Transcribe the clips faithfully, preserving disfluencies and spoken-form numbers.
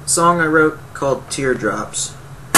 song I wrote called Teardrops.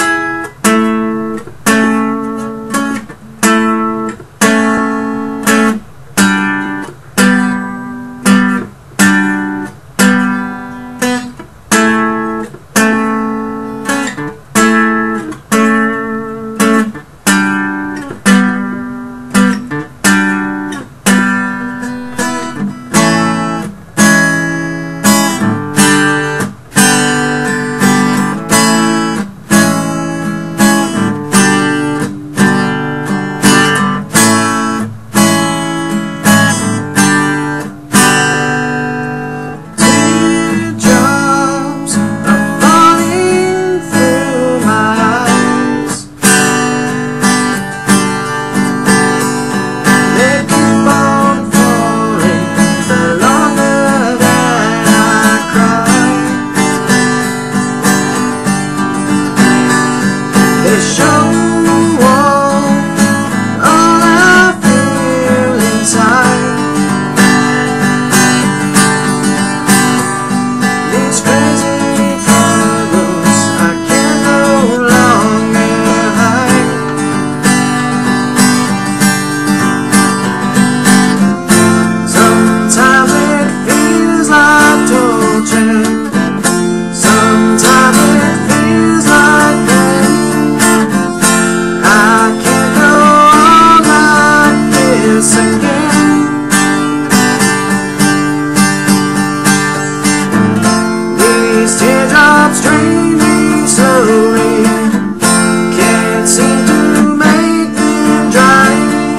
Teardrops draining slowly, can't seem to make them dry.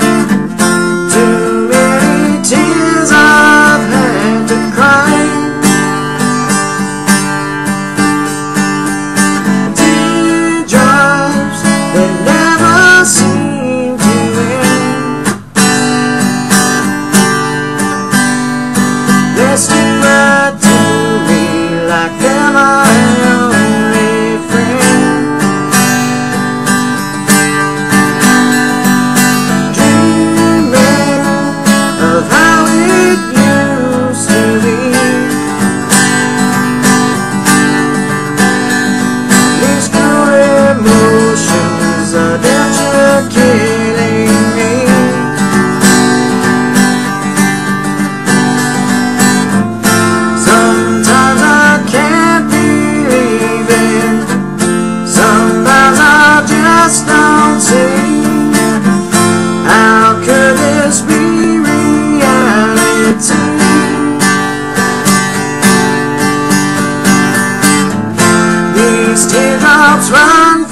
Too many tears I've had to cry. Teardrops that never seem to end. They're still right to me like they're my only friend. Dreaming of how it used to be. These cruel emotions are danger killing me. Sometimes I can't believe it, sometimes I just don't see. How could this be reality? These teardrops run